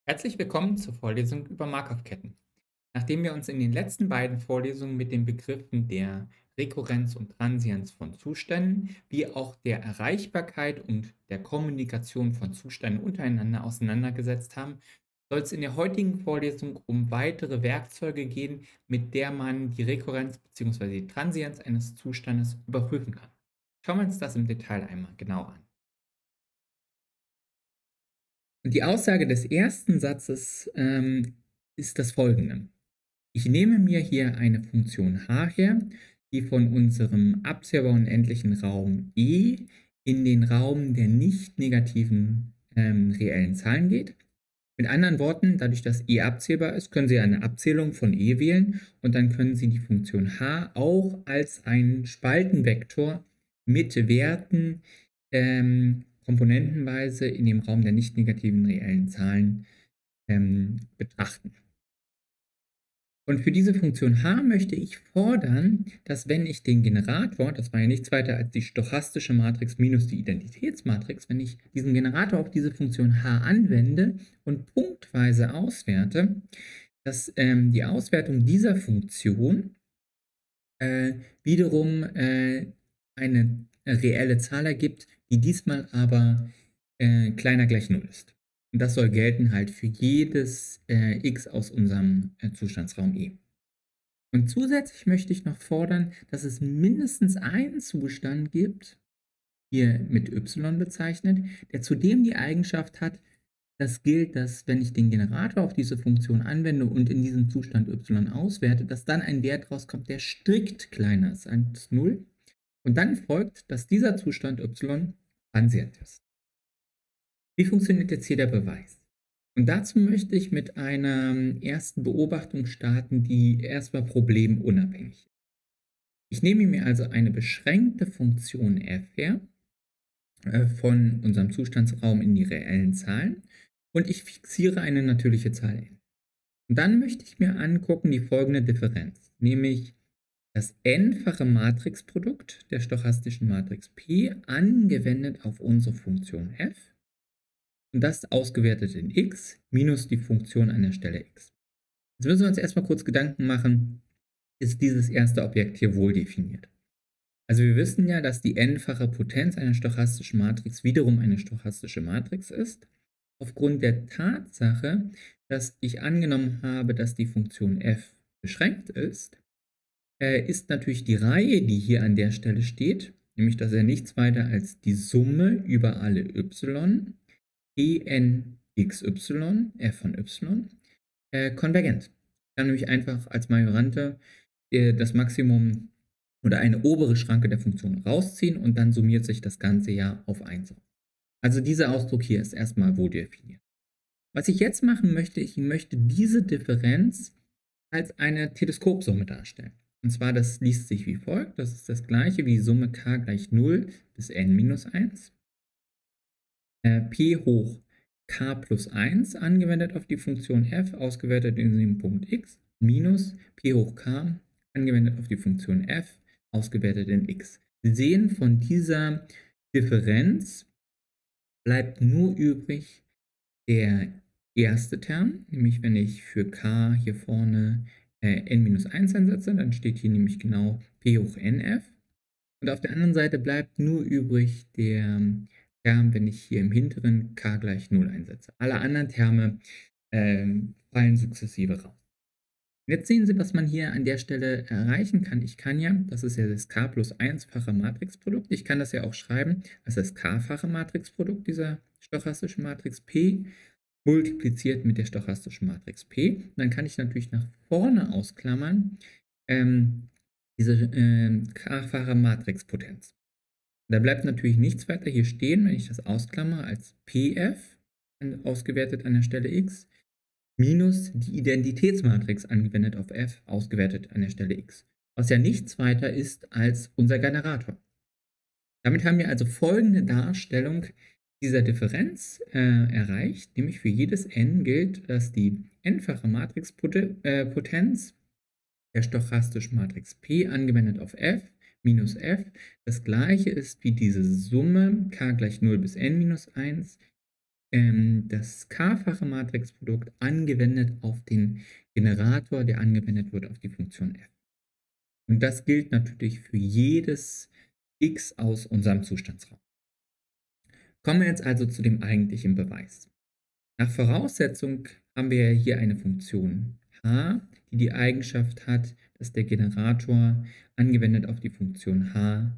Herzlich willkommen zur Vorlesung über Markov-Ketten. Nachdem wir uns in den letzten beiden Vorlesungen mit den Begriffen der Rekurrenz und Transienz von Zuständen, wie auch der Erreichbarkeit und der Kommunikation von Zuständen untereinander auseinandergesetzt haben, soll es in der heutigen Vorlesung um weitere Werkzeuge gehen, mit der man die Rekurrenz bzw. die Transienz eines Zustandes überprüfen kann. Schauen wir uns das im Detail einmal genau an. Und die Aussage des ersten Satzes ist das folgende. Ich nehme mir hier eine Funktion h her, die von unserem abzählbar unendlichen Raum E in den Raum der nicht negativen reellen Zahlen geht. Mit anderen Worten, dadurch, dass E abzählbar ist, können Sie eine Abzählung von E wählen und dann können Sie die Funktion h auch als einen Spaltenvektor mit Werten komponentenweise in dem Raum der nicht negativen reellen Zahlen betrachten. Und für diese Funktion h möchte ich fordern, dass wenn ich den Generator, das war ja nichts weiter als die stochastische Matrix minus die Identitätsmatrix, wenn ich diesen Generator auf diese Funktion h anwende und punktweise auswerte, dass die Auswertung dieser Funktion wiederum eine reelle Zahl ergibt, die diesmal aber kleiner gleich 0 ist. Und das soll gelten halt für jedes x aus unserem Zustandsraum E. Und zusätzlich möchte ich noch fordern, dass es mindestens einen Zustand gibt, hier mit y bezeichnet, der zudem die Eigenschaft hat, das gilt, dass wenn ich den Generator auf diese Funktion anwende und in diesem Zustand y auswerte, dass dann ein Wert rauskommt, der strikt kleiner ist als 0. Und dann folgt, dass dieser Zustand y transient ist. Wie funktioniert jetzt hier der Beweis? Und dazu möchte ich mit einer ersten Beobachtung starten, die erstmal problemunabhängig ist. Ich nehme mir also eine beschränkte Funktion f her von unserem Zustandsraum in die reellen Zahlen und ich fixiere eine natürliche Zahl n. Und dann möchte ich mir angucken die folgende Differenz, nämlich das n-fache Matrixprodukt der stochastischen Matrix P angewendet auf unsere Funktion f und das ausgewertet in x minus die Funktion an der Stelle x. Jetzt müssen wir uns erstmal kurz Gedanken machen, ist dieses erste Objekt hier wohl definiert? Also wir wissen ja, dass die n-fache Potenz einer stochastischen Matrix wiederum eine stochastische Matrix ist. Aufgrund der Tatsache, dass ich angenommen habe, dass die Funktion f beschränkt ist natürlich die Reihe, die hier an der Stelle steht, nämlich dass er nichts weiter als die Summe über alle y, en xy, f von y, konvergent. Ich kann nämlich einfach als Majorante das Maximum oder eine obere Schranke der Funktion rausziehen und dann summiert sich das Ganze ja auf 1. Also dieser Ausdruck hier ist erstmal wohl definiert. Was ich jetzt machen möchte, ich möchte diese Differenz als eine Teleskopsumme darstellen. Und zwar, das liest sich wie folgt. Das ist das gleiche wie Summe k gleich 0 bis n minus 1. P hoch k plus 1 angewendet auf die Funktion f, ausgewertet in dem Punkt x, minus p hoch k angewendet auf die Funktion f, ausgewertet in x. Sie sehen, von dieser Differenz bleibt nur übrig der erste Term, nämlich wenn ich für k hier vorne n-1 einsetze, dann steht hier nämlich genau p hoch nf. Und auf der anderen Seite bleibt nur übrig der Term, wenn ich hier im hinteren k gleich 0 einsetze. Alle anderen Terme fallen sukzessive raus. Jetzt sehen Sie, was man hier an der Stelle erreichen kann. Ich kann ja, das ist ja das k plus 1-fache Matrixprodukt, ich kann das ja auch schreiben als das k-fache Matrixprodukt dieser stochastischen Matrix P multipliziert mit der stochastischen Matrix P. Und dann kann ich natürlich nach vorne ausklammern diese k-fache Matrixpotenz. Da bleibt natürlich nichts weiter hier stehen, wenn ich das ausklammere, als Pf, ausgewertet an der Stelle x, minus die Identitätsmatrix angewendet auf f, ausgewertet an der Stelle x. Was ja nichts weiter ist als unser Generator. Damit haben wir also folgende Darstellung dieser Differenz erreicht, nämlich für jedes n gilt, dass die n-fache Matrixpotenz der stochastischen Matrix P angewendet auf f minus f das gleiche ist wie diese Summe k gleich 0 bis n minus 1 das k-fache Matrixprodukt angewendet auf den Generator, der angewendet wird auf die Funktion f. Und das gilt natürlich für jedes x aus unserem Zustandsraum. Kommen wir jetzt also zu dem eigentlichen Beweis. Nach Voraussetzung haben wir hier eine Funktion h, die die Eigenschaft hat, dass der Generator angewendet auf die Funktion h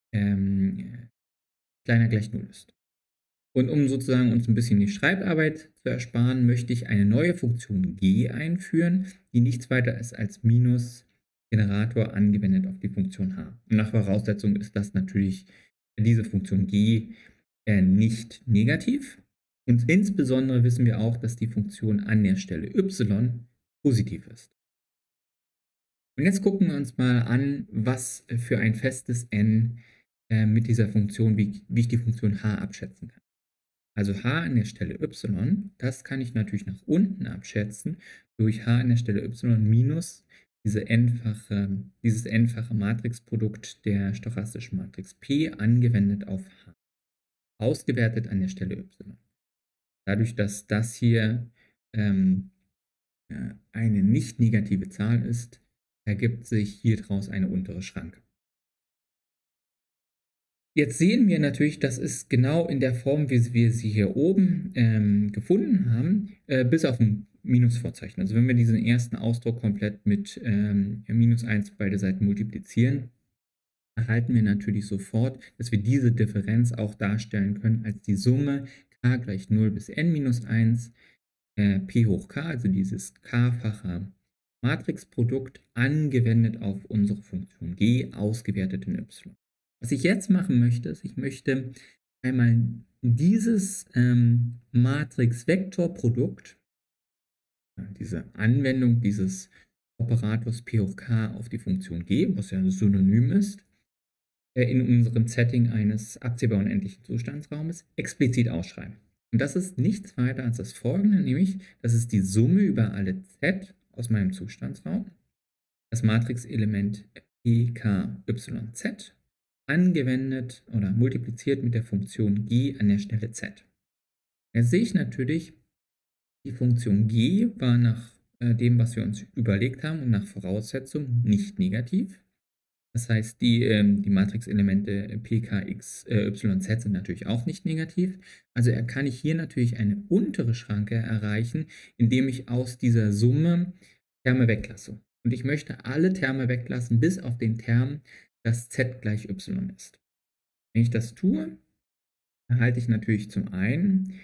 kleiner gleich 0 ist. Und um sozusagen uns ein bisschen die Schreibarbeit zu ersparen, möchte ich eine neue Funktion g einführen, die nichts weiter ist als minus Generator angewendet auf die Funktion h. Und nach Voraussetzung ist das natürlich diese Funktion g nicht negativ. Und insbesondere wissen wir auch, dass die Funktion an der Stelle y positiv ist. Und jetzt gucken wir uns mal an, was für ein festes n mit dieser Funktion, wie ich die Funktion h abschätzen kann. Also h an der Stelle y, das kann ich natürlich nach unten abschätzen durch h an der Stelle y minus dieses n-fache Matrixprodukt der stochastischen Matrix P angewendet auf h, ausgewertet an der Stelle y. Dadurch, dass das hier eine nicht negative Zahl ist, ergibt sich hier draus eine untere Schranke. Jetzt sehen wir natürlich, das ist genau in der Form, wie wir sie hier oben gefunden haben, bis auf ein Minusvorzeichen. Also wenn wir diesen ersten Ausdruck komplett mit minus 1 beide Seiten multiplizieren, erhalten wir natürlich sofort, dass wir diese Differenz auch darstellen können als die Summe k gleich 0 bis n minus 1 p hoch k, also dieses k-fache Matrixprodukt angewendet auf unsere Funktion g, ausgewertet in y. Was ich jetzt machen möchte, ist, ich möchte einmal dieses Matrix-Vektorprodukt, diese Anwendung dieses Operators p hoch k auf die Funktion g, was ja ein Synonym ist, in unserem Setting eines absehbar unendlichen Zustandsraumes explizit ausschreiben. Und das ist nichts weiter als das folgende, nämlich das ist die Summe über alle z aus meinem Zustandsraum, das Matrixelement PKYZ, angewendet oder multipliziert mit der Funktion g an der Stelle z. Jetzt sehe ich natürlich, die Funktion g war nach dem, was wir uns überlegt haben und nach Voraussetzung nicht negativ. Das heißt, die Matrixelemente PKXYZ sind natürlich auch nicht negativ. Also kann ich hier natürlich eine untere Schranke erreichen, indem ich aus dieser Summe Terme weglasse. Und ich möchte alle Terme weglassen, bis auf den Term, dass z gleich y ist. Wenn ich das tue, erhalte ich natürlich zum einen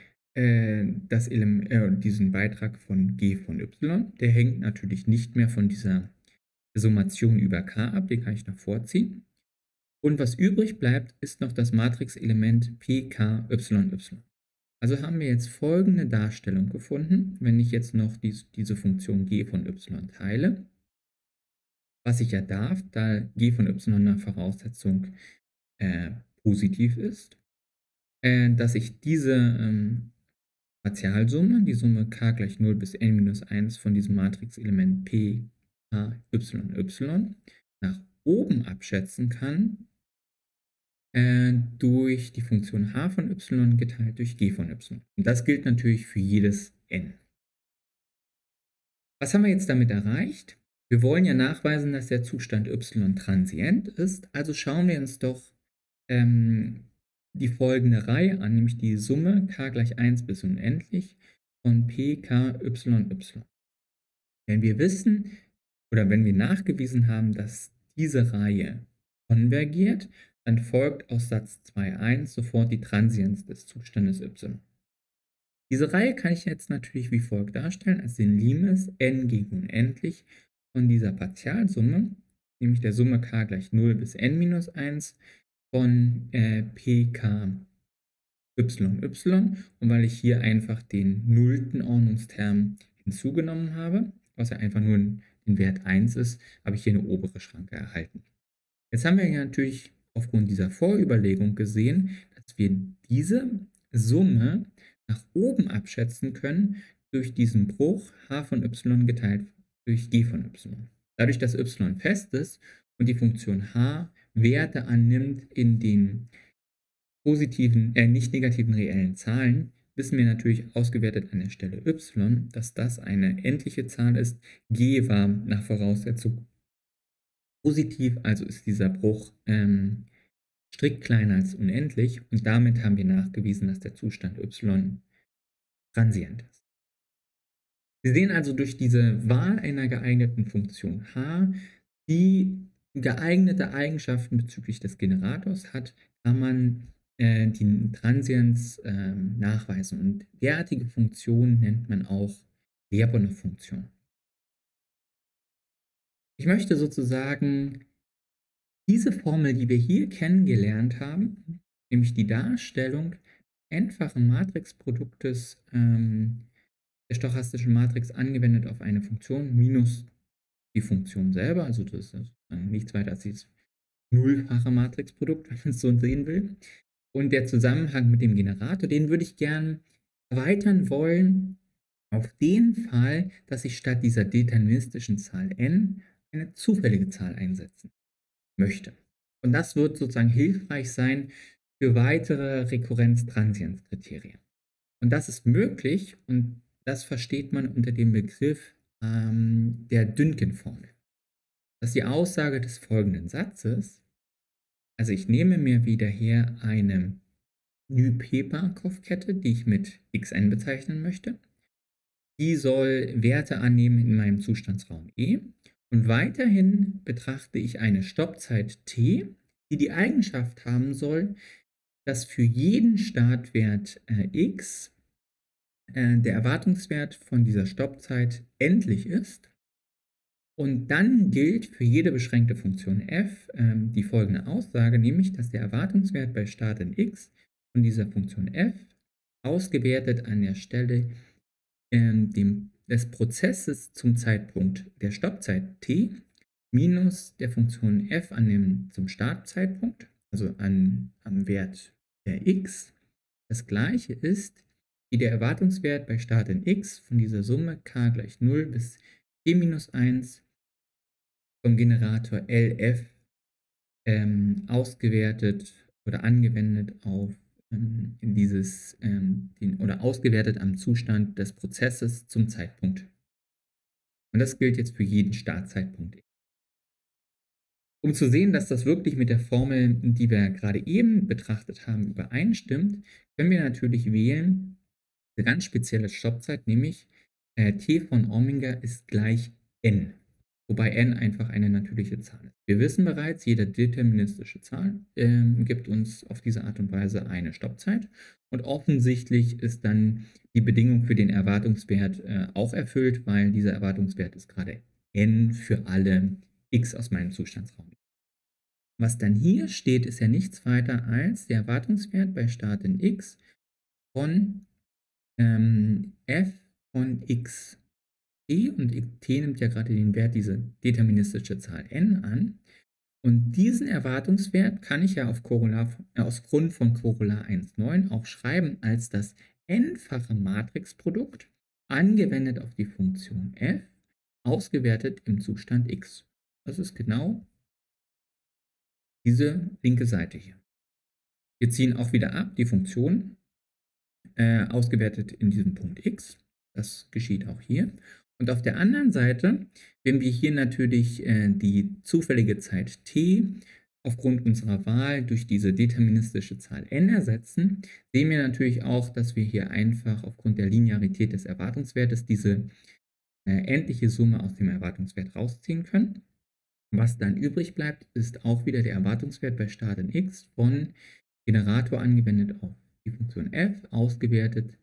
diesen Beitrag von g von y. Der hängt natürlich nicht mehr von dieser Summation über k ab, den kann ich noch vorziehen. Und was übrig bleibt, ist noch das Matrixelement PKYY. Also haben wir jetzt folgende Darstellung gefunden, wenn ich jetzt noch diese Funktion g von y teile, was ich ja darf, da g von y nach Voraussetzung positiv ist, dass ich diese Partialsumme, die Summe k gleich 0 bis n minus 1 von diesem Matrixelement p YY nach oben abschätzen kann durch die Funktion h von y geteilt durch g von y. Und das gilt natürlich für jedes n. Was haben wir jetzt damit erreicht? Wir wollen ja nachweisen, dass der Zustand y transient ist, also schauen wir uns doch die folgende Reihe an, nämlich die Summe k gleich 1 bis unendlich von p k y y. Wenn wir wissen, oder wenn wir nachgewiesen haben, dass diese Reihe konvergiert, dann folgt aus Satz 2.1 sofort die Transienz des Zustandes y. Diese Reihe kann ich jetzt natürlich wie folgt darstellen, als den Limes n gegen unendlich von dieser Partialsumme, nämlich der Summe k gleich 0 bis n minus 1 von pk yy. Und weil ich hier einfach den nullten Ordnungsterm hinzugenommen habe, was ja einfach nur den Wert 1 ist, habe ich hier eine obere Schranke erhalten. Jetzt haben wir ja natürlich aufgrund dieser Vorüberlegung gesehen, dass wir diese Summe nach oben abschätzen können durch diesen Bruch h von y geteilt durch g von y. Dadurch, dass y fest ist und die Funktion h Werte annimmt in den positiven, nicht negativen reellen Zahlen, wissen wir natürlich ausgewertet an der Stelle y, dass das eine endliche Zahl ist. G war nach Voraussetzung positiv, also ist dieser Bruch strikt kleiner als unendlich und damit haben wir nachgewiesen, dass der Zustand y transient ist. Wir sehen also durch diese Wahl einer geeigneten Funktion h, die geeignete Eigenschaften bezüglich des Generators hat, kann man die Transienz nachweisen. Und derartige Funktionen nennt man auch Lyapunov-Funktion. Ich möchte sozusagen diese Formel, die wir hier kennengelernt haben, nämlich die Darstellung einfachen Matrixproduktes der stochastischen Matrix angewendet auf eine Funktion minus die Funktion selber, also das ist nichts weiter als dieses nullfache Matrixprodukt, wenn man es so sehen will. Und der Zusammenhang mit dem Generator, den würde ich gern erweitern wollen auf den Fall, dass ich statt dieser deterministischen Zahl n eine zufällige Zahl einsetzen möchte. Und das wird sozusagen hilfreich sein für weitere Rekurrenz-Transienz-Kriterien. Und das ist möglich und das versteht man unter dem Begriff der Dünken-Formel. Das ist die Aussage des folgenden Satzes. Also ich nehme mir wieder hier eine Ny-P-Markov-Kette, die ich mit xn bezeichnen möchte. Die soll Werte annehmen in meinem Zustandsraum E. Und weiterhin betrachte ich eine Stoppzeit t, die die Eigenschaft haben soll, dass für jeden Startwert x der Erwartungswert von dieser Stoppzeit endlich ist. Und dann gilt für jede beschränkte Funktion f die folgende Aussage, nämlich dass der Erwartungswert bei Start in x von dieser Funktion f ausgewertet an der Stelle des Prozesses zum Zeitpunkt der Stoppzeit t minus der Funktion f zum Startzeitpunkt, also am Wert der x, das gleiche ist wie der Erwartungswert bei Start in x von dieser Summe k gleich 0 bis t minus 1 vom Generator LF ausgewertet oder angewendet auf oder ausgewertet am Zustand des Prozesses zum Zeitpunkt. Und das gilt jetzt für jeden Startzeitpunkt. Um zu sehen, dass das wirklich mit der Formel, die wir gerade eben betrachtet haben, übereinstimmt, können wir natürlich wählen, eine ganz spezielle Stoppzeit, nämlich t von Omega ist gleich n, wobei n einfach eine natürliche Zahl ist. Wir wissen bereits, jede deterministische Zahl gibt uns auf diese Art und Weise eine Stoppzeit und offensichtlich ist dann die Bedingung für den Erwartungswert auch erfüllt, weil dieser Erwartungswert ist gerade n für alle x aus meinem Zustandsraum. Was dann hier steht, ist ja nichts weiter als der Erwartungswert bei Start in x von f von x t, und t nimmt ja gerade den Wert, diese deterministische Zahl n an. Und diesen Erwartungswert kann ich ja aus Grund von Korrelar 1,9 auch schreiben als das n-fache Matrixprodukt angewendet auf die Funktion f, ausgewertet im Zustand x. Das ist genau diese linke Seite hier. Wir ziehen auch wieder ab die Funktion, ausgewertet in diesem Punkt x. Das geschieht auch hier. Und auf der anderen Seite, wenn wir hier natürlich die zufällige Zeit t aufgrund unserer Wahl durch diese deterministische Zahl n ersetzen, sehen wir natürlich auch, dass wir hier einfach aufgrund der Linearität des Erwartungswertes diese endliche Summe aus dem Erwartungswert rausziehen können. Was dann übrig bleibt, ist auch wieder der Erwartungswert bei Start in x von Generator angewendet auf die Funktion f, ausgewertet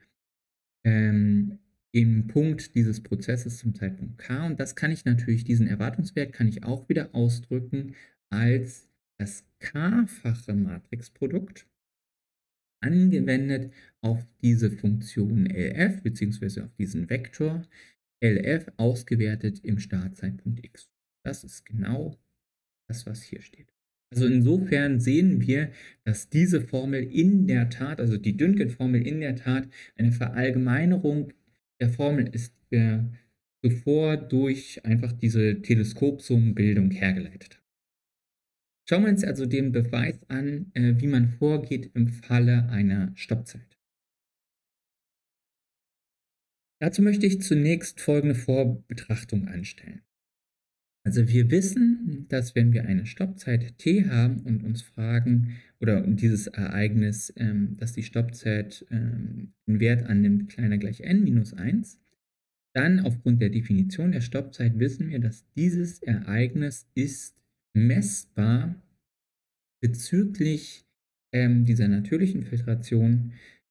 im Punkt dieses Prozesses zum Zeitpunkt k. Und das kann ich natürlich, diesen Erwartungswert kann ich auch wieder ausdrücken als das k-fache Matrixprodukt angewendet auf diese Funktion LF bzw. auf diesen Vektor LF ausgewertet im Startzeitpunkt x. Das ist genau das, was hier steht. Also insofern sehen wir, dass diese Formel in der Tat, also die Dünken-Formel in der Tat eine Verallgemeinerung der Formel ist, zuvor durch einfach diese Teleskopsummenbildung hergeleitet hat. Schauen wir uns also den Beweis an, wie man vorgeht im Falle einer Stoppzeit. Dazu möchte ich zunächst folgende Vorbetrachtung anstellen. Also wir wissen, dass wenn wir eine Stoppzeit t haben und uns fragen, oder dieses Ereignis, dass die Stoppzeit einen Wert annimmt, kleiner gleich n minus 1, dann aufgrund der Definition der Stoppzeit wissen wir, dass dieses Ereignis ist messbar bezüglich dieser natürlichen Filtration,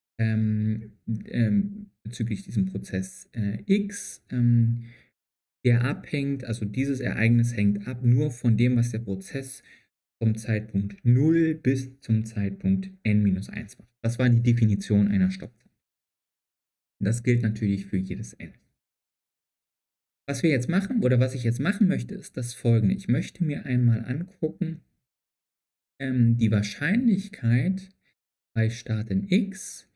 bezüglich diesem Prozess x, der abhängt, also dieses Ereignis hängt ab nur von dem, was der Prozess vom Zeitpunkt 0 bis zum Zeitpunkt n-1 macht. Das war die Definition einer Stoppzeit. Das gilt natürlich für jedes n. Was wir jetzt machen, oder was ich jetzt machen möchte, ist das folgende. Ich möchte mir einmal angucken, die Wahrscheinlichkeit bei Start in x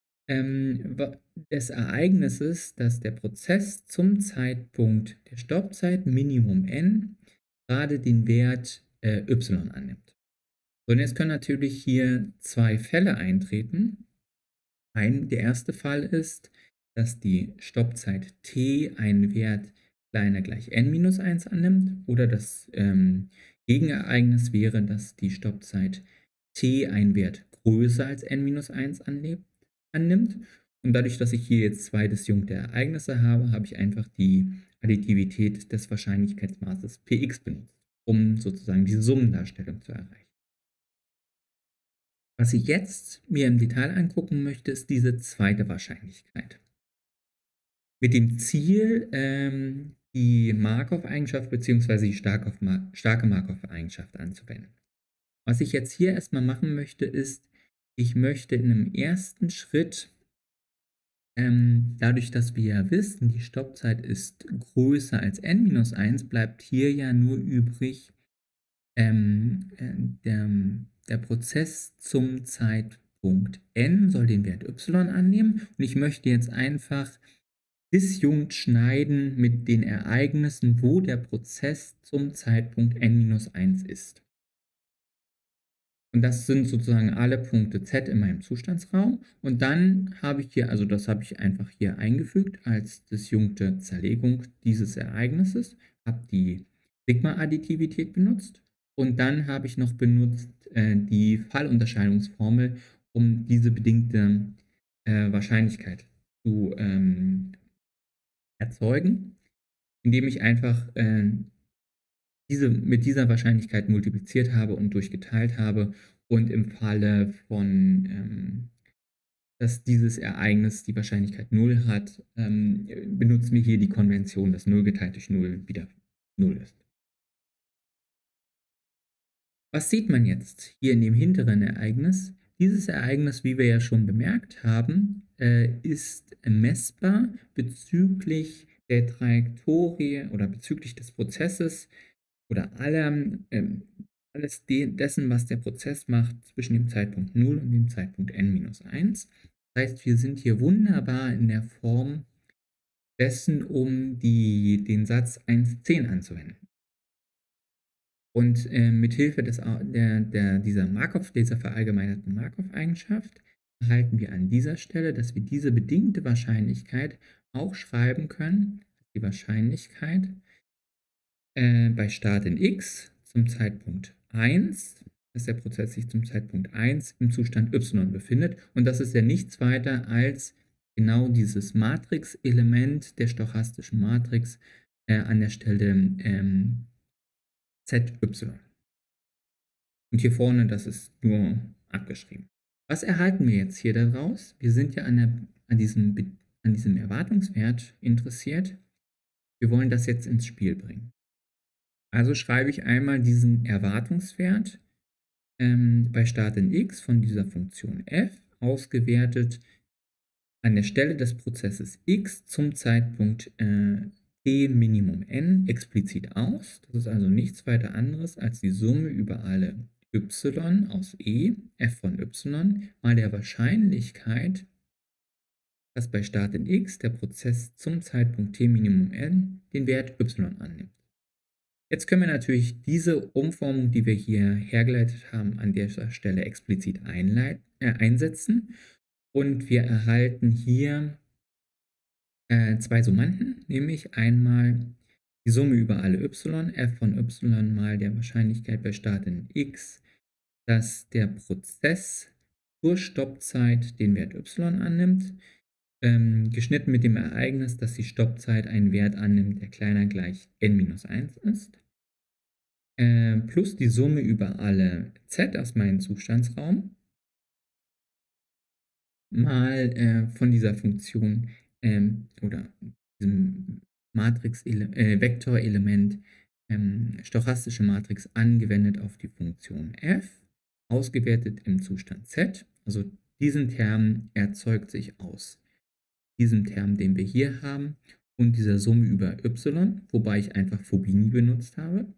des Ereignisses, dass der Prozess zum Zeitpunkt der Stoppzeit Minimum n gerade den Wert y annimmt. So, und jetzt können natürlich hier zwei Fälle eintreten. Der erste Fall ist, dass die Stoppzeit t einen Wert kleiner gleich n-1 annimmt, oder das Gegenereignis wäre, dass die Stoppzeit t einen Wert größer als n-1 annimmt. Und dadurch, dass ich hier jetzt zwei disjunkte Ereignisse habe, habe ich einfach die Additivität des Wahrscheinlichkeitsmaßes Px benutzt, um sozusagen die Summendarstellung zu erreichen. Was ich jetzt mir im Detail angucken möchte, ist diese zweite Wahrscheinlichkeit. Mit dem Ziel, die Markov-Eigenschaft bzw. die starke Markov-Eigenschaft anzuwenden. Was ich jetzt hier erstmal machen möchte, ist, ich möchte in einem ersten Schritt, dadurch, dass wir ja wissen, die Stoppzeit ist größer als n-1, bleibt hier ja nur übrig der Prozess zum Zeitpunkt n soll den Wert y annehmen, und ich möchte jetzt einfach disjunkt schneiden mit den Ereignissen, wo der Prozess zum Zeitpunkt n-1 ist. Und das sind sozusagen alle Punkte z in meinem Zustandsraum. Und dann habe ich hier, also das habe ich einfach hier eingefügt als disjunkte Zerlegung dieses Ereignisses, habe die Sigma-Additivität benutzt, und dann habe ich noch benutzt die Fallunterscheidungsformel, um diese bedingte Wahrscheinlichkeit zu erzeugen, indem ich einfach mit dieser Wahrscheinlichkeit multipliziert habe und durchgeteilt habe, und im Falle von, dass dieses Ereignis die Wahrscheinlichkeit 0 hat, benutzen wir hier die Konvention, dass 0 geteilt durch 0 wieder 0 ist. Was sieht man jetzt hier in dem hinteren Ereignis? Dieses Ereignis, wie wir ja schon bemerkt haben, ist messbar bezüglich der Trajektorie oder bezüglich des Prozesses oder alles dessen, was der Prozess macht zwischen dem Zeitpunkt 0 und dem Zeitpunkt n-1. Das heißt, wir sind hier wunderbar in der Form dessen, um den Satz 1.10 anzuwenden. Und mit Hilfe dieser verallgemeinerten Markov-Eigenschaft erhalten wir an dieser Stelle, dass wir diese bedingte Wahrscheinlichkeit auch schreiben können, die Wahrscheinlichkeit bei Start in x zum Zeitpunkt 1, dass der Prozess sich zum Zeitpunkt 1 im Zustand y befindet. Und das ist ja nichts weiter als genau dieses Matrix-Element der stochastischen Matrix an der Stelle zy. Und hier vorne, das ist nur abgeschrieben. Was erhalten wir jetzt hier daraus? Wir sind ja an diesem Erwartungswert interessiert. Wir wollen das jetzt ins Spiel bringen. Also schreibe ich einmal diesen Erwartungswert bei Start in x von dieser Funktion f ausgewertet an der Stelle des Prozesses x zum Zeitpunkt t Minimum n explizit aus. Das ist also nichts weiter anderes als die Summe über alle y aus e, f von y, mal der Wahrscheinlichkeit, dass bei Start in x der Prozess zum Zeitpunkt t Minimum n den Wert y annimmt. Jetzt können wir natürlich diese Umformung, die wir hier hergeleitet haben, an der Stelle explizit einsetzen, und wir erhalten hier Zwei Summanden, nämlich einmal die Summe über alle y, f von y mal der Wahrscheinlichkeit bei Start in x, dass der Prozess zur Stoppzeit den Wert y annimmt, geschnitten mit dem Ereignis, dass die Stoppzeit einen Wert annimmt, der kleiner gleich n-1 ist, plus die Summe über alle z aus meinem Zustandsraum mal von dieser Funktion oder diesem Vektorelement stochastische Matrix angewendet auf die Funktion f, ausgewertet im Zustand z. Also diesen Term erzeugt sich aus diesem Term, den wir hier haben, und dieser Summe über y, wobei ich einfach Fubini benutzt habe,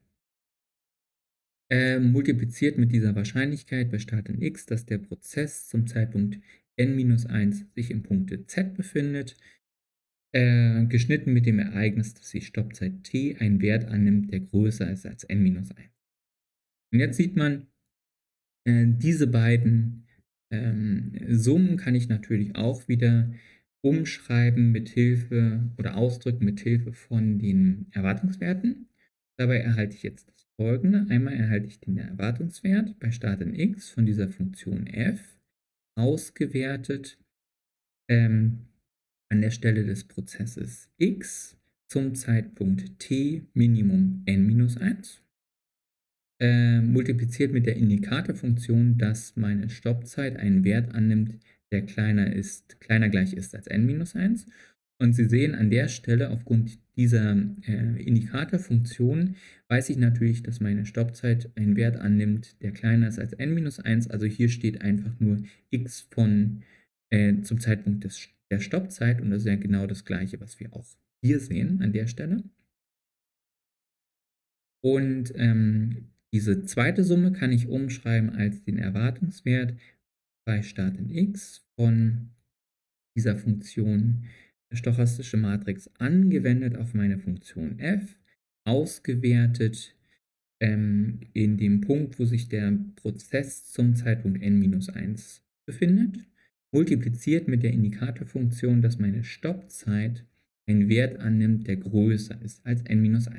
multipliziert mit dieser Wahrscheinlichkeit bei Start in x, dass der Prozess zum Zeitpunkt n-1 sich im Punkte z befindet, geschnitten mit dem Ereignis, dass die Stoppzeit t einen Wert annimmt, der größer ist als n-1. Und jetzt sieht man, diese beiden Summen kann ich natürlich auch wieder umschreiben mit Hilfe oder ausdrücken mit Hilfe von den Erwartungswerten. Dabei erhalte ich jetzt das Folgende. Einmal erhalte ich den Erwartungswert bei Start in x von dieser Funktion f, ausgewertet an der Stelle des Prozesses x zum Zeitpunkt t Minimum n-1, multipliziert mit der Indikatorfunktion, dass meine Stoppzeit einen Wert annimmt, der kleiner gleich ist als n-1. Und Sie sehen an der Stelle, aufgrund dieser Indikatorfunktion, weiß ich natürlich, dass meine Stoppzeit einen Wert annimmt, der kleiner ist als n-1. Also hier steht einfach nur x von zum Zeitpunkt der Stoppzeit, und das ist ja genau das gleiche, was wir auch hier sehen an der Stelle. Und diese zweite Summe kann ich umschreiben als den Erwartungswert bei Start in x von dieser Funktion stochastische Matrix angewendet auf meine Funktion f, ausgewertet in dem Punkt, wo sich der Prozess zum Zeitpunkt n-1 befindet, multipliziert mit der Indikatorfunktion, dass meine Stoppzeit einen Wert annimmt, der größer ist als n-1.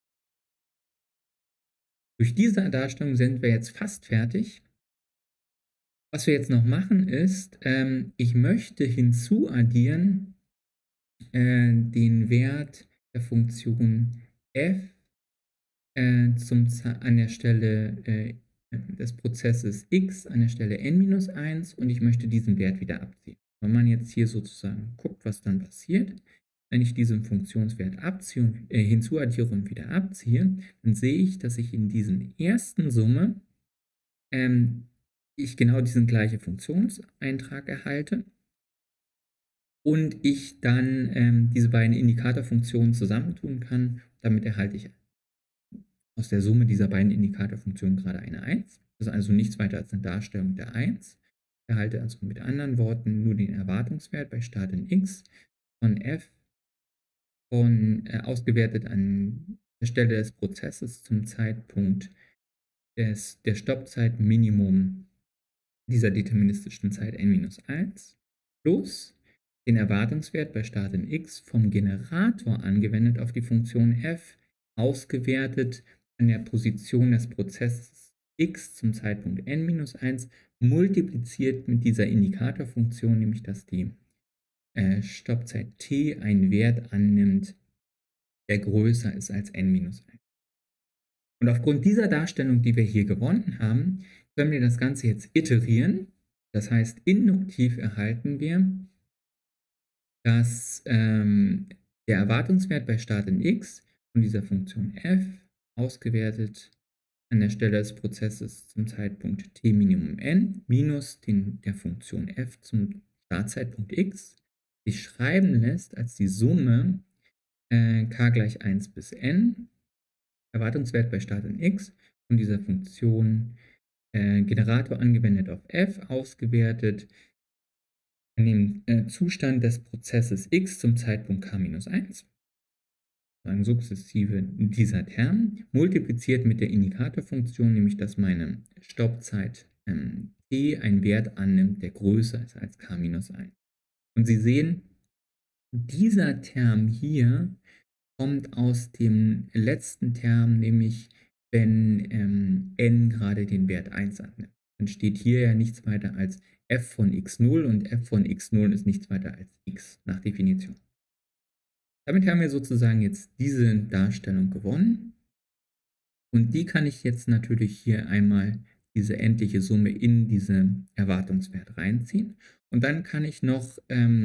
Durch diese Darstellung sind wir jetzt fast fertig. Was wir jetzt noch machen ist, ich möchte hinzuaddieren den Wert der Funktion f an der Stelle des Prozesses x an der Stelle n-1, und ich möchte diesen Wert wieder abziehen. Wenn man jetzt hier sozusagen guckt, was dann passiert, wenn ich diesen Funktionswert hinzuaddiere und wieder abziehe, dann sehe ich, dass ich in diesen ersten Summe ich genau diesen gleichen Funktionseintrag erhalte und ich dann diese beiden Indikatorfunktionen zusammentun kann. Damit erhalte ich aus der Summe dieser beiden Indikatorfunktionen gerade eine 1. Das ist also nichts weiter als eine Darstellung der 1. Ich erhalte also mit anderen Worten nur den Erwartungswert bei Start in x von f ausgewertet an der Stelle des Prozesses zum Zeitpunkt der Stoppzeit Minimum dieser deterministischen Zeit n-1 plus den Erwartungswert bei Start in x vom Generator angewendet auf die Funktion f, ausgewertet an der Position des Prozesses x zum Zeitpunkt n-1, multipliziert mit dieser Indikatorfunktion, nämlich dass die Stoppzeit t einen Wert annimmt, der größer ist als n-1. Und aufgrund dieser Darstellung, die wir hier gewonnen haben, können wir das Ganze jetzt iterieren. Das heißt, induktiv erhalten wir, dass der Erwartungswert bei Start in x von dieser Funktion f, ausgewertet an der Stelle des Prozesses zum Zeitpunkt t Minimum n, minus der Funktion f zum Startzeitpunkt x, sich schreiben lässt als die Summe k gleich 1 bis n, Erwartungswert bei Start in x, von dieser Funktion Generator angewendet auf f, ausgewertet an dem Zustand des Prozesses x zum Zeitpunkt k-1, sukzessive dieser Term, multipliziert mit der Indikatorfunktion, nämlich dass meine Stoppzeit t einen Wert annimmt, der größer ist als k-1. Und Sie sehen, dieser Term hier kommt aus dem letzten Term, nämlich wenn n gerade den Wert 1 annimmt. Dann steht hier ja nichts weiter als f von x0 und f von x0 ist nichts weiter als x nach Definition. Damit haben wir sozusagen jetzt diese Darstellung gewonnen. Und die kann ich jetzt natürlich hier einmal diese endliche Summe in diesen Erwartungswert reinziehen. Und dann kann ich noch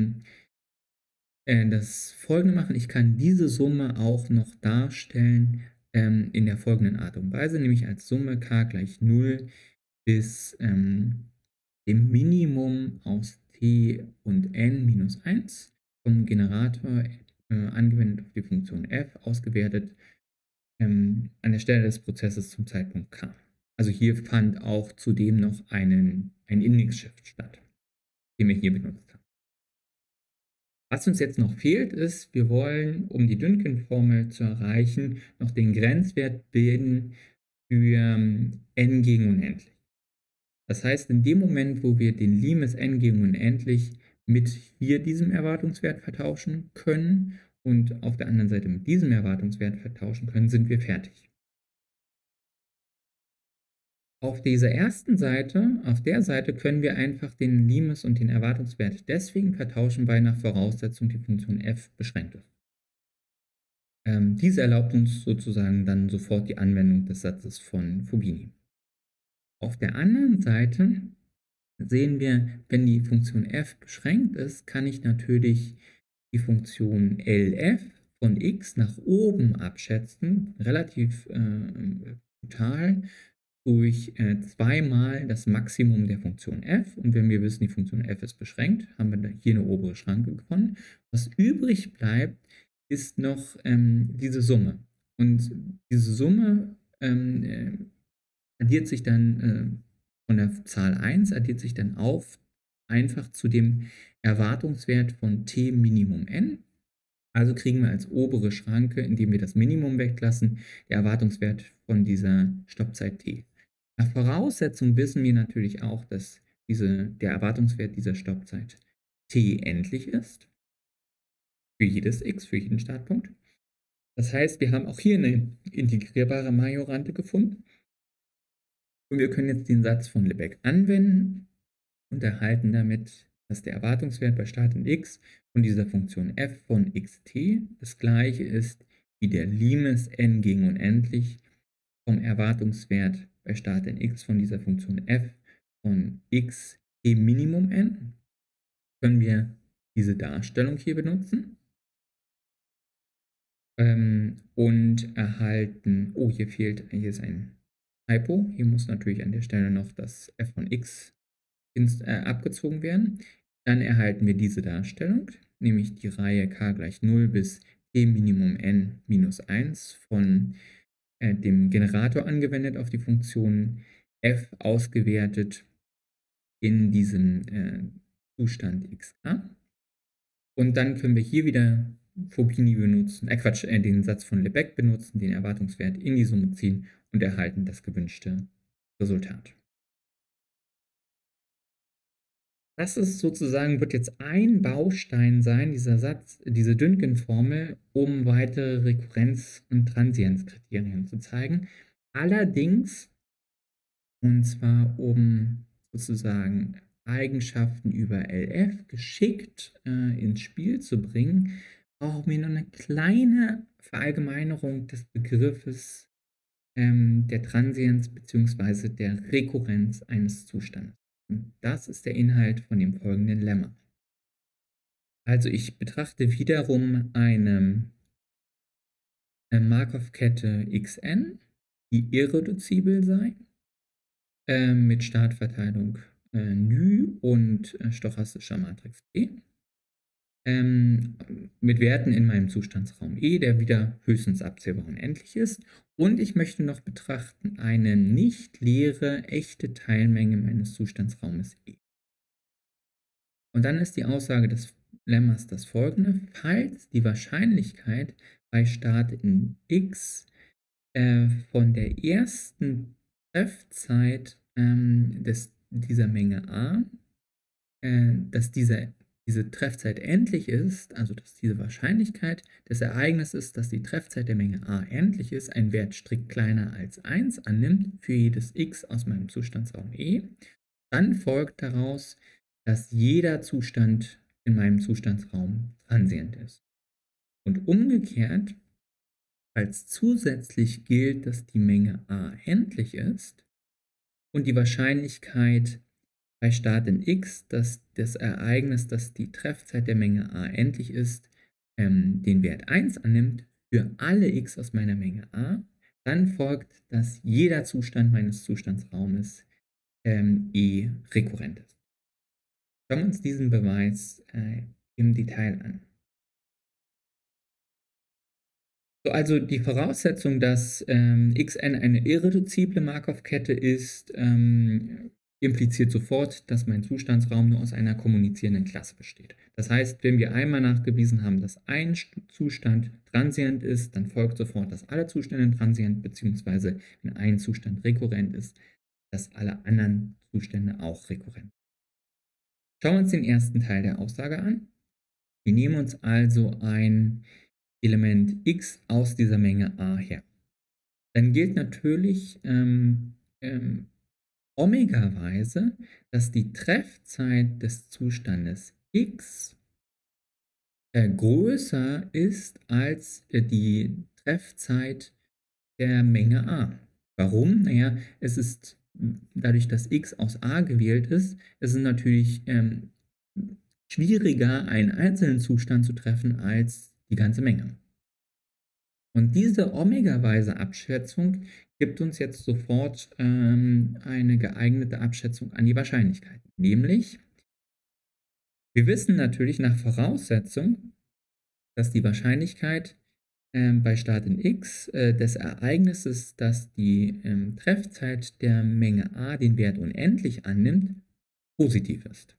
das Folgende machen. Ich kann diese Summe auch noch darstellen in der folgenden Art und Weise, nämlich als Summe k gleich 0 bis dem Minimum aus t und n minus 1 vom Generator angewendet auf die Funktion f, ausgewertet an der Stelle des Prozesses zum Zeitpunkt k. Also hier fand auch zudem noch ein Index-Shift statt, den wir hier benutzt haben. Was uns jetzt noch fehlt, ist, wir wollen, um die Dünken-Formel zu erreichen, noch den Grenzwert bilden für n gegen unendlich. Das heißt, in dem Moment, wo wir den Limes n gegen unendlich mit hier diesem Erwartungswert vertauschen können und auf der anderen Seite mit diesem Erwartungswert vertauschen können, sind wir fertig. Auf dieser ersten Seite, auf der Seite können wir einfach den Limes und den Erwartungswert deswegen vertauschen, weil nach Voraussetzung die Funktion f beschränkt ist. Diese erlaubt uns sozusagen dann sofort die Anwendung des Satzes von Fubini. Auf der anderen Seite sehen wir, wenn die Funktion f beschränkt ist, kann ich natürlich die Funktion LF von x nach oben abschätzen, relativ brutal, durch zweimal das Maximum der Funktion f. Und wenn wir wissen, die Funktion f ist beschränkt, haben wir hier eine obere Schranke gefunden. Was übrig bleibt, ist noch diese Summe. Und diese Summe addiert sich dann von der Zahl 1, addiert sich dann auf einfach zu dem Erwartungswert von t Minimum n. Also kriegen wir als obere Schranke, indem wir das Minimum weglassen, der Erwartungswert von dieser Stoppzeit t. Nach Voraussetzung wissen wir natürlich auch, dass der Erwartungswert dieser Stoppzeit t endlich ist. Für jedes x, für jeden Startpunkt. Das heißt, wir haben auch hier eine integrierbare Majorante gefunden. Und wir können jetzt den Satz von Lebesgue anwenden und erhalten damit, dass der Erwartungswert bei Start in x von dieser Funktion f von xt das gleiche ist wie der Limes n gegen unendlich vom Erwartungswert bei Start in x von dieser Funktion f von x t Minimum n. Können wir diese Darstellung hier benutzen und erhalten, oh, hier ist ein Typo, hier muss natürlich an der Stelle noch das f von x abgezogen werden. Dann erhalten wir diese Darstellung, nämlich die Reihe k gleich 0 bis t Minimum n minus 1 von dem Generator angewendet auf die Funktion f ausgewertet in diesem Zustand xk. Und dann können wir hier wieder Fubini benutzen, den Satz von Lebesgue benutzen, den Erwartungswert in die Summe ziehen und erhalten das gewünschte Resultat. Das ist sozusagen, wird jetzt ein Baustein sein, dieser Satz, diese Dünken-Formel, um weitere Rekurrenz- und Transienzkriterien zu zeigen. Allerdings, und zwar um sozusagen Eigenschaften über LF geschickt ins Spiel zu bringen, brauchen wir noch eine kleine Verallgemeinerung des Begriffes der Transienz bzw. der Rekurrenz eines Zustandes. Und das ist der Inhalt von dem folgenden Lemma. Also ich betrachte wiederum eine Markov-Kette xn, die irreduzibel sei, mit Startverteilung νü und stochastischer Matrix T. Mit Werten in meinem Zustandsraum E, der wieder höchstens abzählbar unendlich ist. Und ich möchte noch betrachten eine nicht leere echte Teilmenge meines Zustandsraumes E. Und dann ist die Aussage des Lemmas das folgende: Falls die Wahrscheinlichkeit bei Start in x von der ersten Treffzeit dieser Menge A, dass diese diese Treffzeit endlich ist, also dass diese Wahrscheinlichkeit des Ereignisses, dass die Treffzeit der Menge a endlich ist, einen Wert strikt kleiner als 1 annimmt für jedes x aus meinem Zustandsraum E, dann folgt daraus, dass jeder Zustand in meinem Zustandsraum transient ist. Und umgekehrt, falls zusätzlich gilt, dass die Menge a endlich ist und die Wahrscheinlichkeit bei Start in x, dass das Ereignis, dass die Treffzeit der Menge a endlich ist, den Wert 1 annimmt für alle x aus meiner Menge a, dann folgt, dass jeder Zustand meines Zustandsraumes E rekurrent ist. Schauen wir uns diesen Beweis im Detail an. So, also die Voraussetzung, dass xn eine irreduzible Markov-Kette ist, impliziert sofort, dass mein Zustandsraum nur aus einer kommunizierenden Klasse besteht. Das heißt, wenn wir einmal nachgewiesen haben, dass ein Zustand transient ist, dann folgt sofort, dass alle Zustände transient, beziehungsweise wenn ein Zustand rekurrent ist, dass alle anderen Zustände auch rekurrent sind. Schauen wir uns den ersten Teil der Aussage an. Wir nehmen uns also ein Element x aus dieser Menge a her. Dann gilt natürlich omegaweise, dass die Treffzeit des Zustandes x größer ist als die Treffzeit der Menge a. Warum? Naja, es ist dadurch, dass x aus a gewählt ist, es ist natürlich schwieriger, einen einzelnen Zustand zu treffen als die ganze Menge. Und diese omegaweise Abschätzung gibt uns jetzt sofort eine geeignete Abschätzung an die Wahrscheinlichkeiten. Nämlich, wir wissen natürlich nach Voraussetzung, dass die Wahrscheinlichkeit bei Start in x des Ereignisses, dass die Treffzeit der Menge a den Wert unendlich annimmt, positiv ist.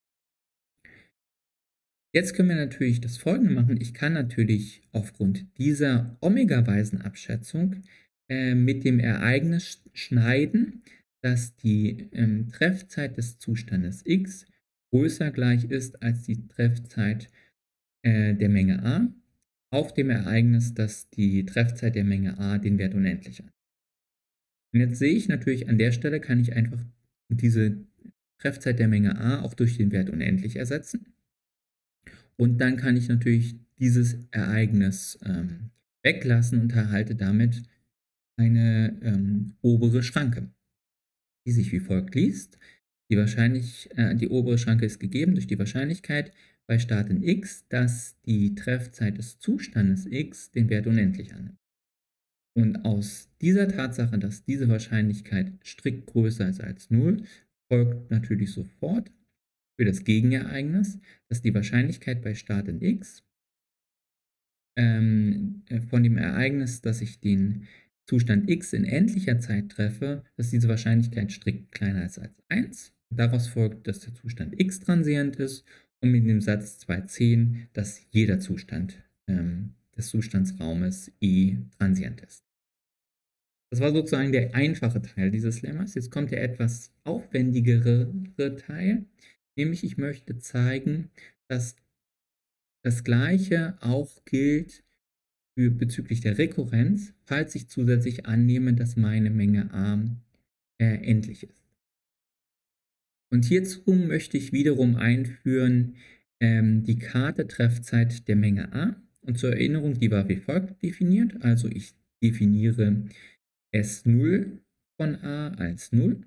Jetzt können wir natürlich das Folgende machen. Ich kann natürlich aufgrund dieser omegaweisen Abschätzung mit dem Ereignis schneiden, dass die Treffzeit des Zustandes x größer gleich ist als die Treffzeit der Menge a, auf dem Ereignis, dass die Treffzeit der Menge a den Wert unendlich annimmt. Und jetzt sehe ich natürlich, an der Stelle kann ich einfach diese Treffzeit der Menge a auch durch den Wert unendlich ersetzen. Und dann kann ich natürlich dieses Ereignis weglassen und erhalte damit eine obere Schranke, die sich wie folgt liest. Die obere Schranke ist gegeben durch die Wahrscheinlichkeit bei Start in x, dass die Treffzeit des Zustandes x den Wert unendlich annimmt. Und aus dieser Tatsache, dass diese Wahrscheinlichkeit strikt größer ist als 0, folgt natürlich sofort für das Gegenereignis, dass die Wahrscheinlichkeit bei Start in x von dem Ereignis, dass ich den Zustand x in endlicher Zeit treffe, dass diese Wahrscheinlichkeit strikt kleiner ist als 1. Daraus folgt, dass der Zustand x transient ist und mit dem Satz 2.10, dass jeder Zustand des Zustandsraumes E transient ist. Das war sozusagen der einfache Teil dieses Lemmas. Jetzt kommt der etwas aufwendigere Teil, nämlich ich möchte zeigen, dass das Gleiche auch gilt bezüglich der Rekurrenz, falls ich zusätzlich annehme, dass meine Menge a endlich ist. Und hierzu möchte ich wiederum einführen die Karte-Treffzeit der Menge a. Und zur Erinnerung, die war wie folgt definiert. Also ich definiere S0 von a als 0.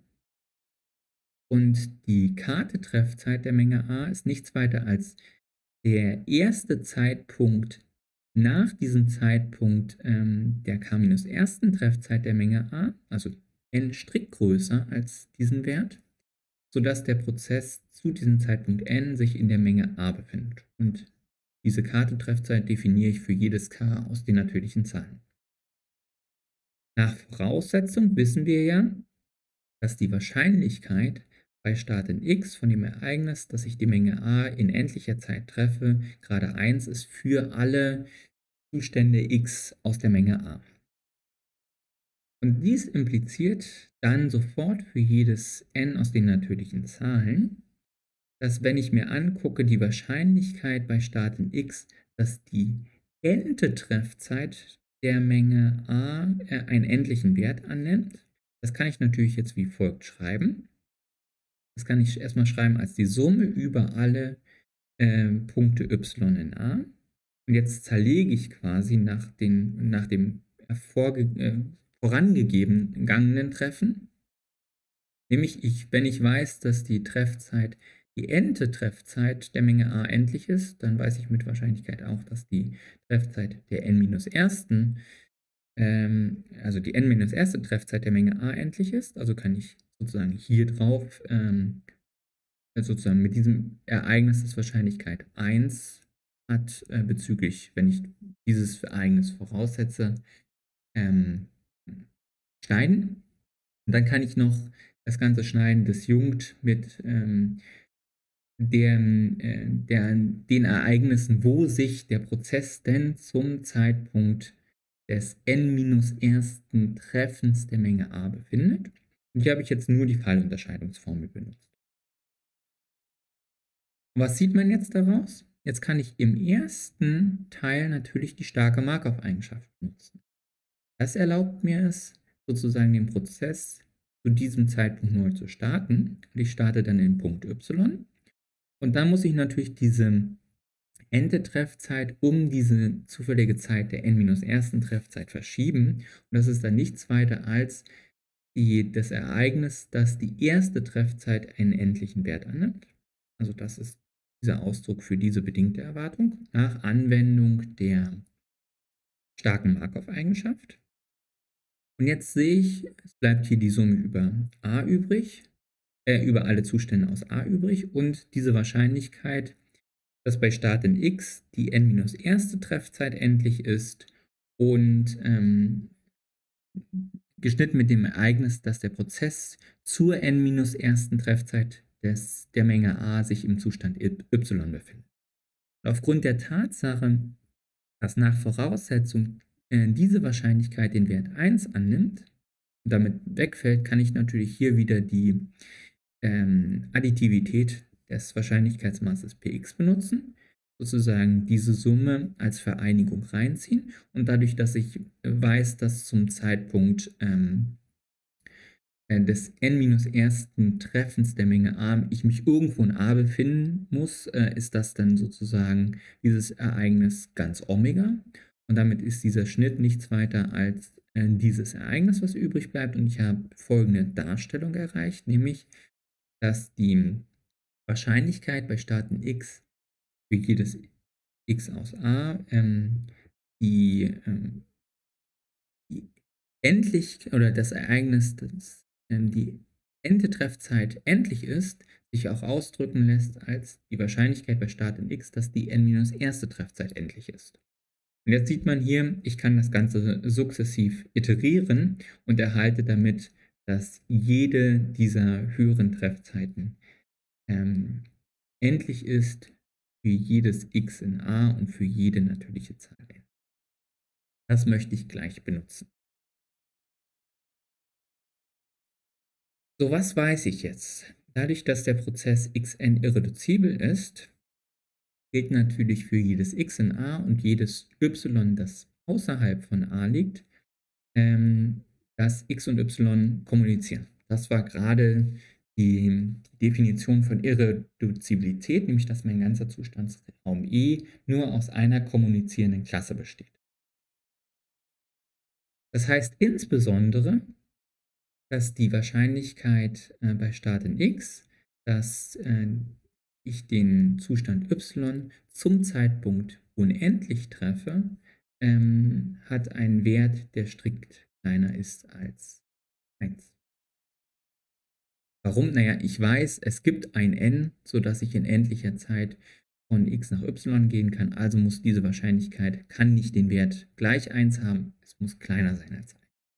Und die Karte-Treffzeit der Menge a ist nichts weiter als der erste Zeitpunkt nach diesem Zeitpunkt der k-1. Treffzeit der Menge a, also n strikt größer als diesen Wert, sodass der Prozess zu diesem Zeitpunkt n sich in der Menge a befindet. Und diese Karte-Treffzeit definiere ich für jedes k aus den natürlichen Zahlen. Nach Voraussetzung wissen wir ja, dass die Wahrscheinlichkeit bei Start in x von dem Ereignis, dass ich die Menge a in endlicher Zeit treffe, gerade 1 ist für alle Zustände x aus der Menge a. Und dies impliziert dann sofort für jedes n aus den natürlichen Zahlen, dass, wenn ich mir angucke, die Wahrscheinlichkeit bei Start in x, dass die Ente-Treffzeit der Menge a einen endlichen Wert annimmt. Das kann ich natürlich jetzt wie folgt schreiben. Das kann ich erstmal schreiben als die Summe über alle Punkte y in a. Und jetzt zerlege ich quasi nach dem vorangegangenen Treffen. Nämlich, wenn ich weiß, dass die Ente-Treffzeit der Menge a endlich ist, dann weiß ich mit Wahrscheinlichkeit auch, dass die Treffzeit der n-ersten, also die n-erste Treffzeit der Menge a endlich ist. Also kann ich sozusagen hier drauf, sozusagen mit diesem Ereignis das Wahrscheinlichkeit 1 hat, bezüglich, wenn ich dieses Ereignis voraussetze, schneiden. Und dann kann ich noch das Ganze schneiden, disjunkt mit den Ereignissen, wo sich der Prozess denn zum Zeitpunkt des n-ersten Treffens der Menge a befindet. Und hier habe ich jetzt nur die Fallunterscheidungsformel benutzt. Und was sieht man jetzt daraus? Jetzt kann ich im ersten Teil natürlich die starke Markov-Eigenschaft nutzen. Das erlaubt mir es, sozusagen den Prozess zu diesem Zeitpunkt neu zu starten. Und ich starte dann in Punkt y. Und dann muss ich natürlich diese Ente-Treffzeit um diese zufällige Zeit der n-ersten Treffzeit verschieben. Und das ist dann nichts weiter als das Ereignis, dass die erste Treffzeit einen endlichen Wert annimmt. Also das ist dieser Ausdruck für diese bedingte Erwartung nach Anwendung der starken Markov-Eigenschaft. Und jetzt sehe ich, es bleibt hier die Summe über a übrig, über alle Zustände aus a übrig und diese Wahrscheinlichkeit, dass bei Start in x die n-erste Treffzeit endlich ist und geschnitten mit dem Ereignis, dass der Prozess zur n-ersten Treffzeit der Menge a sich im Zustand y befindet. Und aufgrund der Tatsache, dass nach Voraussetzung diese Wahrscheinlichkeit den Wert 1 annimmt und damit wegfällt, kann ich natürlich hier wieder die Additivität des Wahrscheinlichkeitsmaßes px benutzen, sozusagen diese Summe als Vereinigung reinziehen und dadurch, dass ich weiß, dass zum Zeitpunkt des n-ersten Treffens der Menge a ich mich irgendwo in a befinden muss, ist das dann sozusagen dieses Ereignis ganz Omega. Und damit ist dieser Schnitt nichts weiter als dieses Ereignis, was übrig bleibt. Und ich habe folgende Darstellung erreicht, nämlich, dass die Wahrscheinlichkeit bei Start in x für jedes x aus a die endlich oder das Ereignis, dass die Ente-Treffzeit endlich ist, sich auch ausdrücken lässt als die Wahrscheinlichkeit bei Start in x, dass die n-erste Treffzeit endlich ist. Und jetzt sieht man hier, ich kann das Ganze sukzessiv iterieren und erhalte damit, dass jede dieser höheren Treffzeiten endlich ist für jedes x in a und für jede natürliche Zahl n. Das möchte ich gleich benutzen. So, was weiß ich jetzt? Dadurch, dass der Prozess xn irreduzibel ist, gilt natürlich für jedes x in a und jedes y, das außerhalb von a liegt, dass x und y kommunizieren. Das war gerade die Definition von Irreduzibilität, nämlich dass mein ganzer Zustandsraum E nur aus einer kommunizierenden Klasse besteht. Das heißt insbesondere, dass die Wahrscheinlichkeit bei Start in x, dass ich den Zustand y zum Zeitpunkt unendlich treffe, hat einen Wert, der strikt kleiner ist als 1. Warum? Naja, ich weiß, es gibt ein n, sodass ich in endlicher Zeit von x nach y gehen kann. Also muss diese Wahrscheinlichkeit, kann nicht den Wert gleich 1 haben, es muss kleiner sein als 1.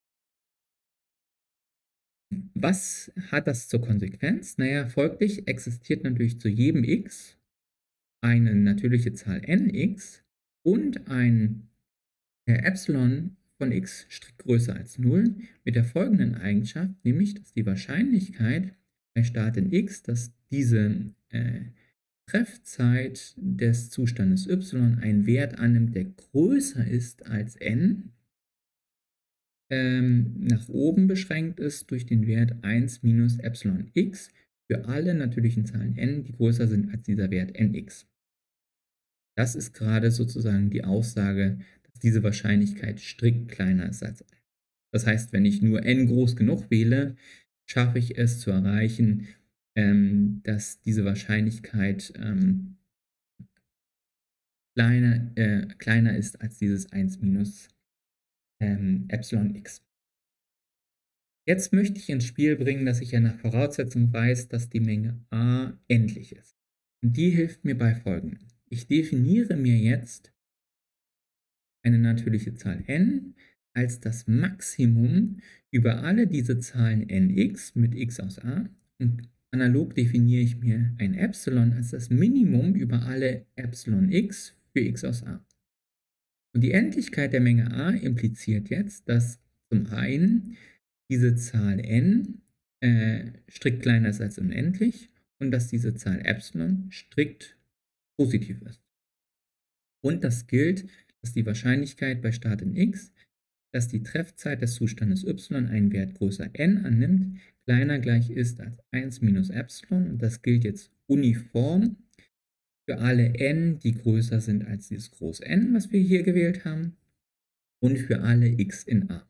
Was hat das zur Konsequenz? Naja, folglich existiert natürlich zu jedem x eine natürliche Zahl nx und ein Epsilon von x strikt größer als 0 mit der folgenden Eigenschaft, nämlich dass die Wahrscheinlichkeit bei Start in x, dass diese Treffzeit des Zustandes y einen Wert annimmt, der größer ist als n, nach oben beschränkt ist durch den Wert 1 minus Epsilon x für alle natürlichen Zahlen n, die größer sind als dieser Wert nx. Das ist gerade sozusagen die Aussage, dass diese Wahrscheinlichkeit strikt kleiner ist als n. Das heißt, wenn ich nur n groß genug wähle, schaffe ich es zu erreichen, dass diese Wahrscheinlichkeit kleiner ist als dieses 1 minus Epsilon x. Jetzt möchte ich ins Spiel bringen, dass ich ja nach Voraussetzung weiß, dass die Menge a endlich ist. Und die hilft mir bei Folgendem. Ich definiere mir jetzt eine natürliche Zahl n als das Maximum über alle diese Zahlen nx mit x aus a und analog definiere ich mir ein Epsilon als das Minimum über alle Epsilon x für x aus a. Und die Endlichkeit der Menge a impliziert jetzt, dass zum einen diese Zahl n strikt kleiner ist als unendlich und dass diese Zahl Epsilon strikt positiv ist. Und das gilt, dass die Wahrscheinlichkeit bei Start in x, dass die Treffzeit des Zustandes y einen Wert größer n annimmt, kleiner gleich ist als 1 minus Epsilon. Und das gilt jetzt uniform für alle n, die größer sind als dieses Groß N, was wir hier gewählt haben, und für alle x in a.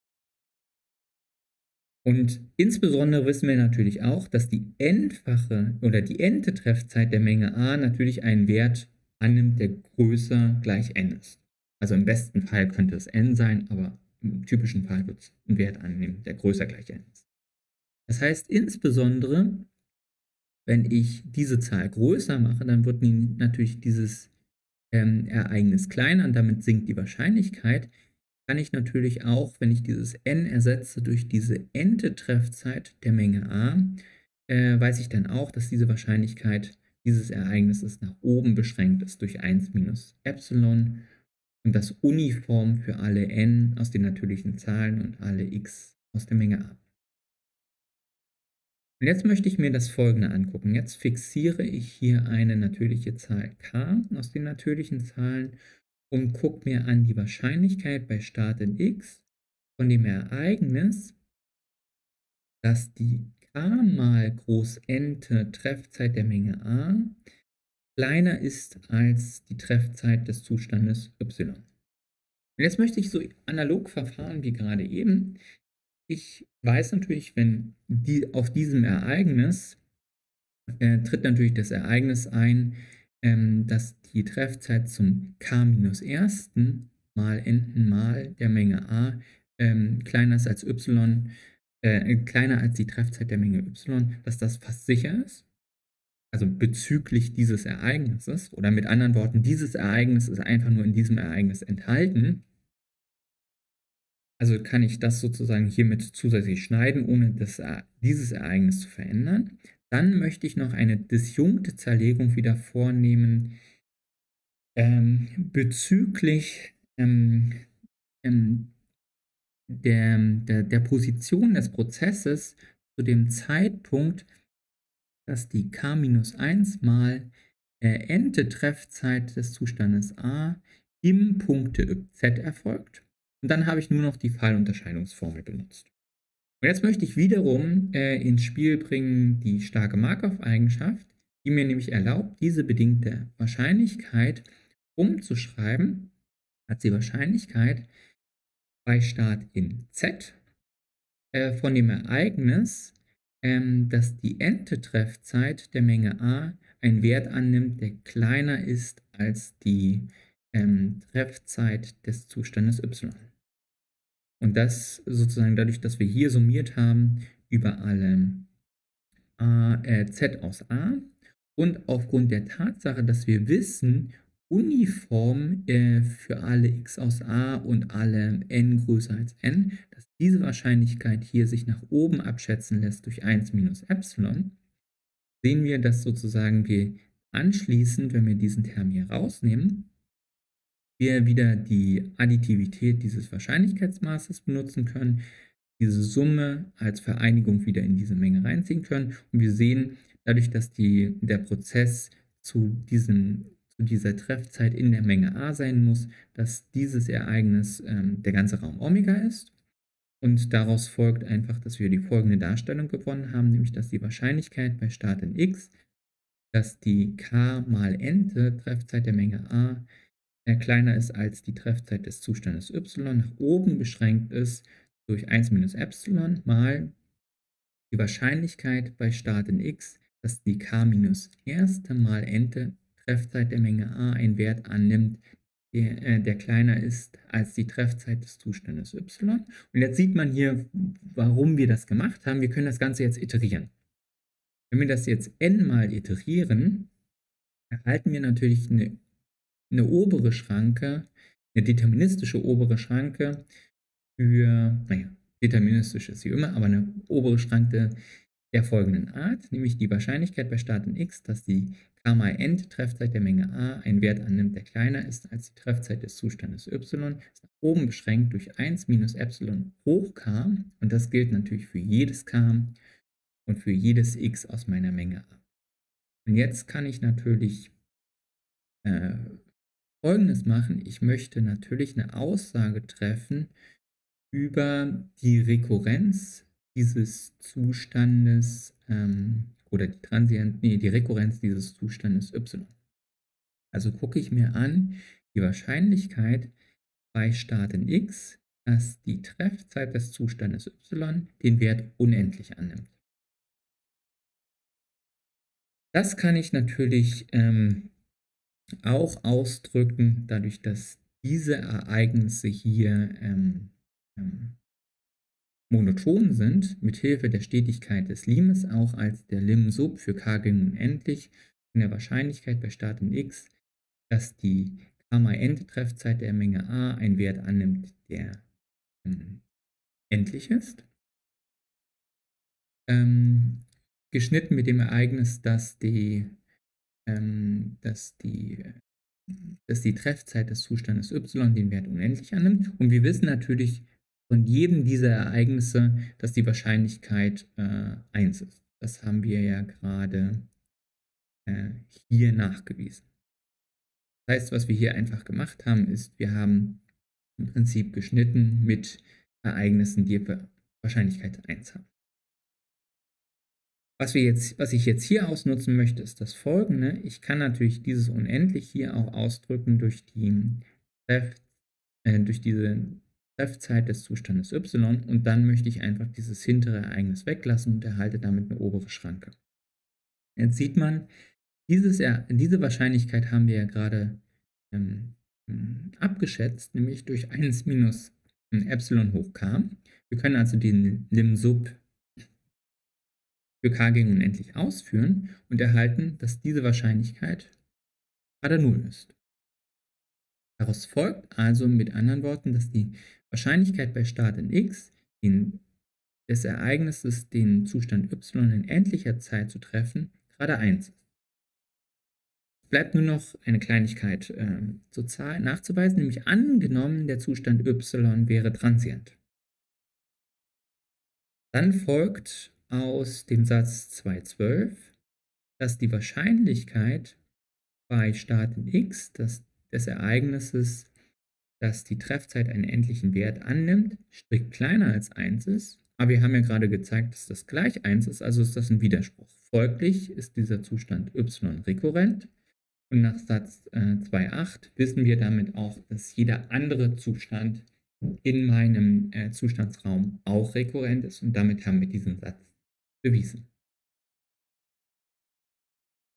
Und insbesondere wissen wir natürlich auch, dass die n-fache oder die n-te Treffzeit der Menge a natürlich einen Wert annimmt, der größer gleich n ist. Also im besten Fall könnte es n sein, aber im typischen Fall wird es einen Wert annehmen, der größer gleich n ist. Das heißt insbesondere, wenn ich diese Zahl größer mache, dann wird natürlich dieses Ereignis kleiner und damit sinkt die Wahrscheinlichkeit. Kann ich natürlich auch, wenn ich dieses n ersetze durch diese n-te Treffzeit der Menge a, weiß ich dann auch, dass diese Wahrscheinlichkeit dieses Ereignisses nach oben beschränkt ist durch 1 minus Epsilon und das uniform für alle n aus den natürlichen Zahlen und alle x aus der Menge a. Und jetzt möchte ich mir das Folgende angucken. Jetzt fixiere ich hier eine natürliche Zahl k aus den natürlichen Zahlen und gucke mir an die Wahrscheinlichkeit bei Start in x von dem Ereignis, dass die k mal groß n-te Treffzeit der Menge a kleiner ist als die Treffzeit des Zustandes y. Und jetzt möchte ich so analog verfahren wie gerade eben. Ich weiß natürlich, wenn auf diesem Ereignis tritt natürlich das Ereignis ein, dass die Treffzeit zum k-ersten mal n mal der Menge a kleiner ist als y, kleiner als die Treffzeit der Menge y, dass das fast sicher ist. Also bezüglich dieses Ereignisses, oder mit anderen Worten, dieses Ereignis ist einfach nur in diesem Ereignis enthalten. Also kann ich das sozusagen hiermit zusätzlich schneiden, ohne dieses Ereignis zu verändern. Dann möchte ich noch eine disjunkte Zerlegung wieder vornehmen bezüglich der Position des Prozesses zu dem Zeitpunkt, dass die k-1 mal n-te Treffzeit des Zustandes a im Punkte z erfolgt. Und dann habe ich nur noch die Fallunterscheidungsformel benutzt. Und jetzt möchte ich wiederum ins Spiel bringen die starke Markov-Eigenschaft, die mir nämlich erlaubt, diese bedingte Wahrscheinlichkeit umzuschreiben als die Wahrscheinlichkeit bei Start in z von dem Ereignis, dass die n-te Treffzeit der Menge a einen Wert annimmt, der kleiner ist als die Treffzeit des Zustandes y. Und das sozusagen dadurch, dass wir hier summiert haben über alle z aus a und aufgrund der Tatsache, dass wir wissen, uniform für alle x aus a und alle n größer als n, dass diese Wahrscheinlichkeit hier sich nach oben abschätzen lässt durch 1 minus Epsilon, sehen wir, dass sozusagen wir anschließend, wenn wir diesen Term hier rausnehmen, wir wieder die Additivität dieses Wahrscheinlichkeitsmaßes benutzen können, diese Summe als Vereinigung wieder in diese Menge reinziehen können und wir sehen, dadurch, dass der Prozess zu dieser Treffzeit in der Menge A sein muss, dass dieses Ereignis der ganze Raum Omega ist. Und daraus folgt einfach, dass wir die folgende Darstellung gewonnen haben, nämlich dass die Wahrscheinlichkeit bei Start in x, dass die k mal n-te Treffzeit der Menge A kleiner ist als die Treffzeit des Zustandes y, nach oben beschränkt ist durch 1 minus Epsilon mal die Wahrscheinlichkeit bei Start in x, dass die k minus erste mal n-te Treffzeit der Menge A einen Wert annimmt, der kleiner ist als die Treffzeit des Zustandes y. Und jetzt sieht man hier, warum wir das gemacht haben. Wir können das Ganze jetzt iterieren. Wenn wir das jetzt n-mal iterieren, erhalten wir natürlich eine obere Schranke, eine deterministische obere Schranke für, naja, deterministisch ist sie immer, aber eine obere Schranke der folgenden Art, nämlich die Wahrscheinlichkeit bei Start in x, dass die k mal n Treffzeit der Menge A einen Wert annimmt, der kleiner ist als die Treffzeit des Zustandes y, ist nach oben beschränkt durch 1 minus Epsilon hoch k, und das gilt natürlich für jedes k und für jedes x aus meiner Menge A. Und jetzt kann ich natürlich Folgendes machen. Ich möchte natürlich eine Aussage treffen über die Rekurrenz dieses Zustandes oder die Rekurrenz dieses Zustandes y. Also gucke ich mir an die Wahrscheinlichkeit bei Start in x, dass die Treffzeit des Zustandes y den Wert unendlich annimmt. Das kann ich natürlich auch ausdrücken, dadurch, dass diese Ereignisse hier monoton sind, mit Hilfe der Stetigkeit des Limes, auch als der Lim sub für k gegen unendlich, in der Wahrscheinlichkeit bei Start in x, dass die k mal n Treffzeit der Menge A einen Wert annimmt, der endlich ist. Geschnitten mit dem Ereignis, dass die Treffzeit des Zustandes y den Wert unendlich annimmt. Und wir wissen natürlich von jedem dieser Ereignisse, dass die Wahrscheinlichkeit 1 ist. Das haben wir ja gerade hier nachgewiesen. Das heißt, was wir hier einfach gemacht haben, ist, wir haben im Prinzip geschnitten mit Ereignissen, die Wahrscheinlichkeit 1 haben. Was ich jetzt hier ausnutzen möchte, ist das Folgende. Ich kann natürlich dieses unendlich hier auch ausdrücken durch diese Treffzeit des Zustandes y, und dann möchte ich einfach dieses hintere Ereignis weglassen und erhalte damit eine obere Schranke. Jetzt sieht man, diese Wahrscheinlichkeit haben wir ja gerade abgeschätzt, nämlich durch 1 minus Epsilon hoch k. Wir können also den Lim sub für k gegen unendlich ausführen und erhalten, dass diese Wahrscheinlichkeit gerade 0 ist. Daraus folgt also mit anderen Worten, dass die Wahrscheinlichkeit bei Start in x des Ereignisses, den Zustand y in endlicher Zeit zu treffen, gerade 1 ist. Es bleibt nur noch eine Kleinigkeit nachzuweisen, nämlich angenommen, der Zustand y wäre transient. Dann folgt aus dem Satz 2.12, dass die Wahrscheinlichkeit bei Start in x des Ereignisses, dass die Treffzeit einen endlichen Wert annimmt, strikt kleiner als 1 ist. Aber wir haben ja gerade gezeigt, dass das gleich 1 ist, also ist das ein Widerspruch. Folglich ist dieser Zustand y rekurrent. Und nach Satz 2.8 wissen wir damit auch, dass jeder andere Zustand in meinem Zustandsraum auch rekurrent ist. Und damit haben wir diesen Satz bewiesen.